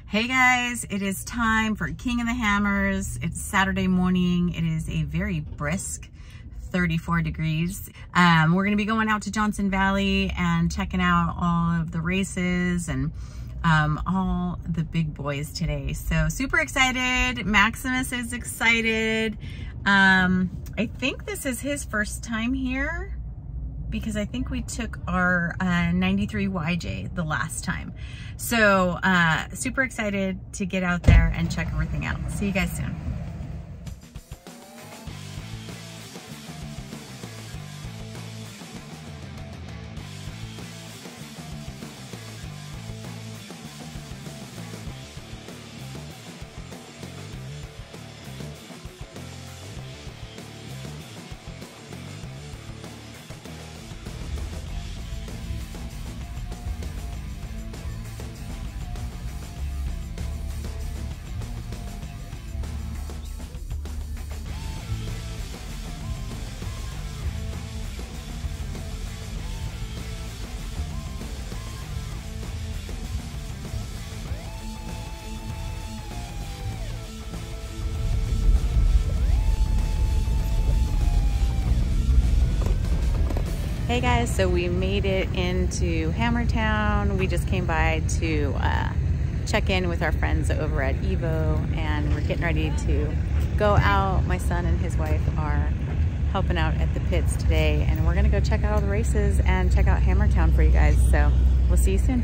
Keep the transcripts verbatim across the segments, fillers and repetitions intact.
Hey guys, it is time for King of the Hammers. It's Saturday morning. It is a very brisk thirty-four degrees. Um, we're gonna be going out to Johnson Valley and checking out all of the races and um, all the big boys today. So super excited. Maximus is excited. Um, I think this is his first time here, because I think we took our uh, ninety-three Y J the last time. So uh, super excited to get out there and check everything out. See you guys soon. Hey guys, so we made it into Hammertown. We just came by to uh, check in with our friends over at Evo, and we're getting ready to go out. My son and his wife are helping out at the pits today, and we're gonna go check out all the races and check out Hammertown for you guys. So we'll see you soon.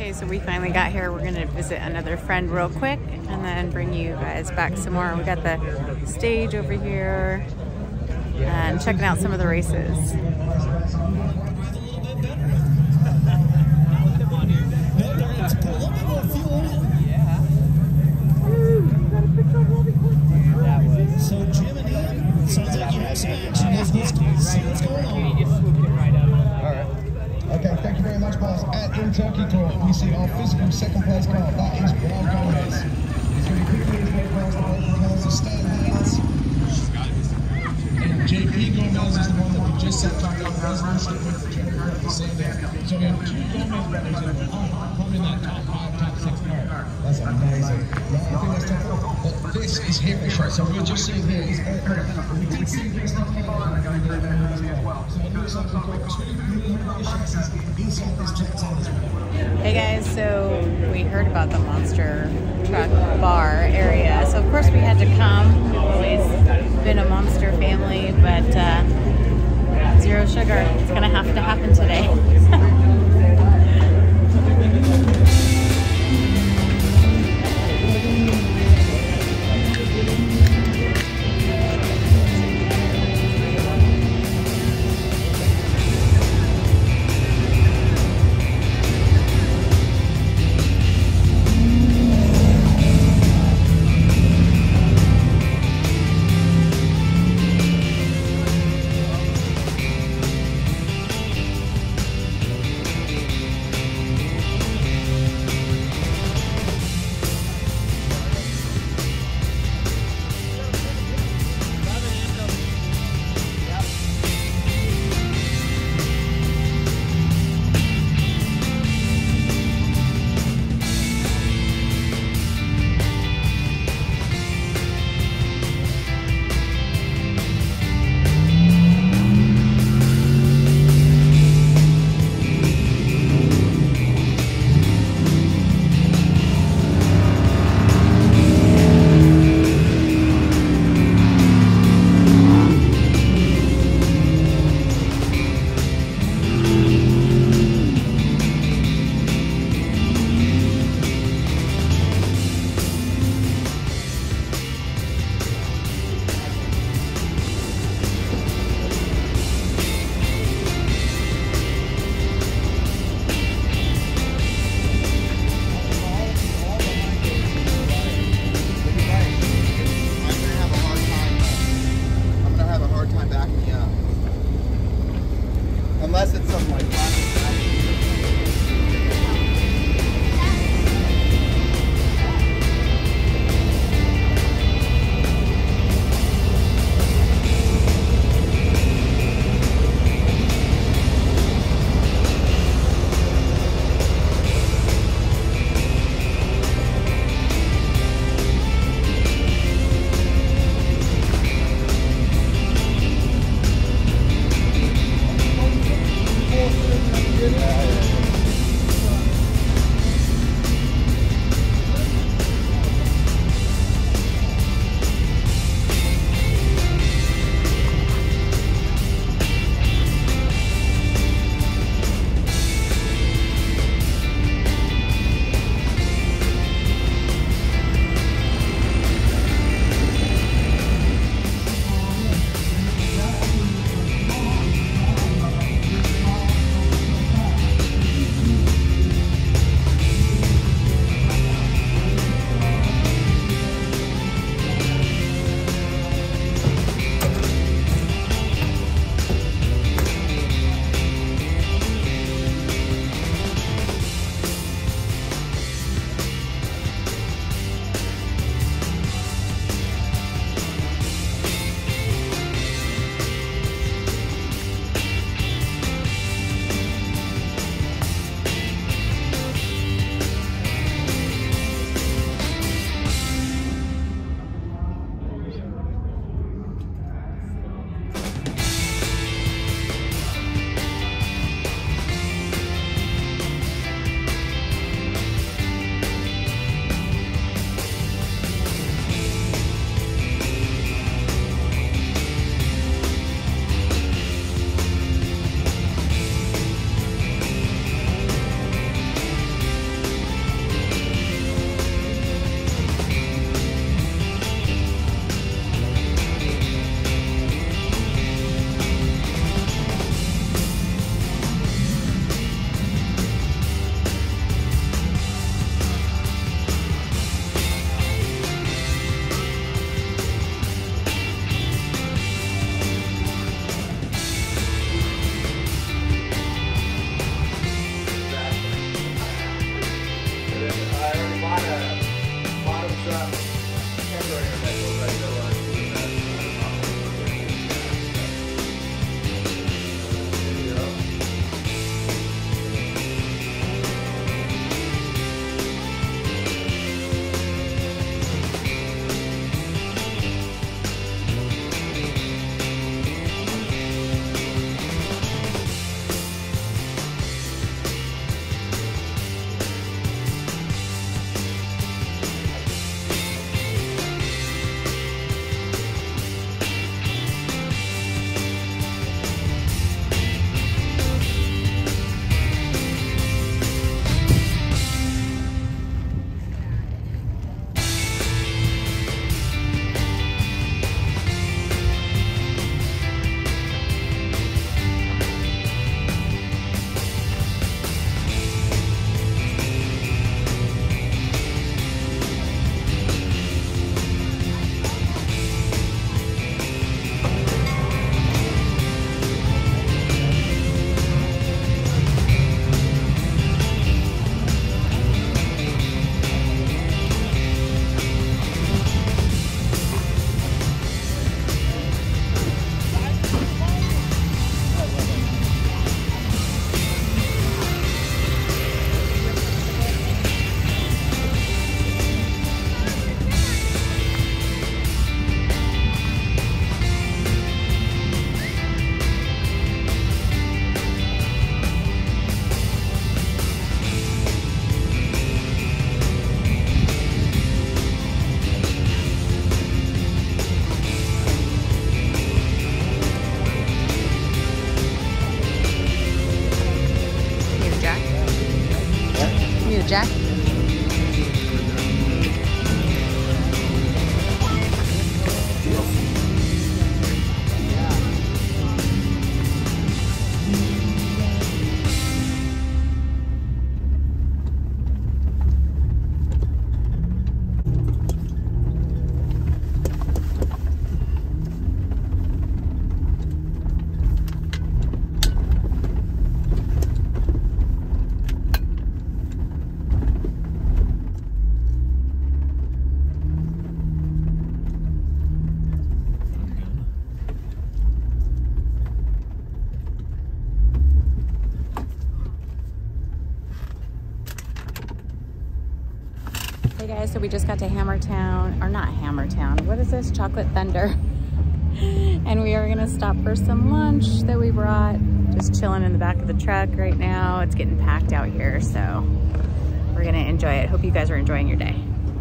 Okay, so we finally got here. We're gonna visit another friend real quick and then bring you guys back some more. We got the stage over here and checking out some of the races. So Jim and Ian, sounds like you have some action. Let's see what's going on. Okay, thank you very much, boss. At in Turkey Court, we see our physical second place car. That is Bronco. He's going to quickly as well across the both cars to Stan Haynes. And J P Gomez is the one that we just sent to the resolution with the Jackhammer at the same time. So we have two Gomez brothers that will come in that top five, top six car. That's amazing. No, I think that's top four. But this is hero show, so we're just seeing here. Is we did see this stuff come on and go as well. So I knew something called two really chassis inside this Jackhammer as well. Hey guys, so we heard about the monster truck bar area, so of course we had to come. We've always been a monster family, but uh, zero sugar. It's gonna have to happen today. Unless it's something like that. Jack? Hey guys, so we just got to Hammertown, or not Hammertown, what is this? Chocolate Thunder. And we are gonna stop for some lunch that we brought. Just chilling in the back of the truck right now. It's getting packed out here, so we're gonna enjoy it. Hope you guys are enjoying your day.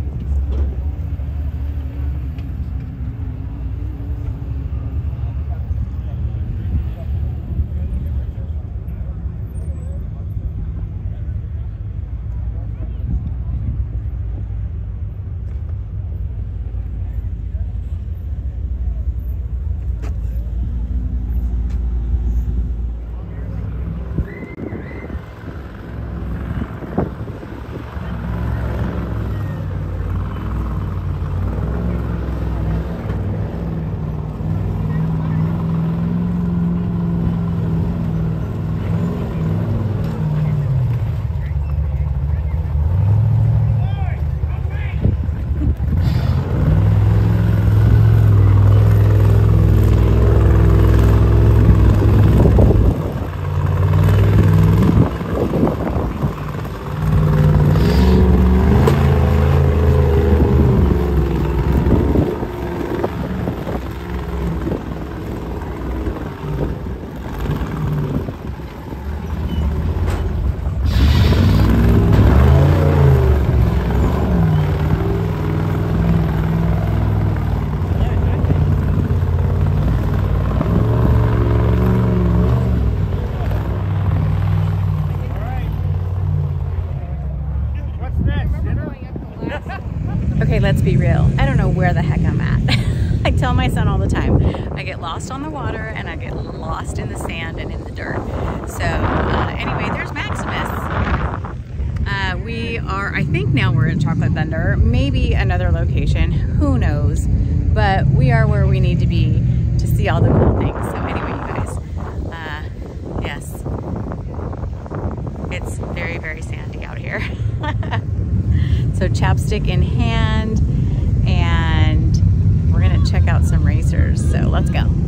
Okay, let's be real. I don't know where the heck I'm at. I tell my son all the time, I get lost on the water and I get lost in the sand and in the dirt. So uh, anyway, there's Maximus. Uh, we are, I think now we're in Chocolate Thunder, maybe another location, who knows. But we are where we need to be to see all the cool things. So anyway, you guys, uh, yes, it's very, very sandy out here. So chapstick in hand, and we're gonna check out some racers. So let's go.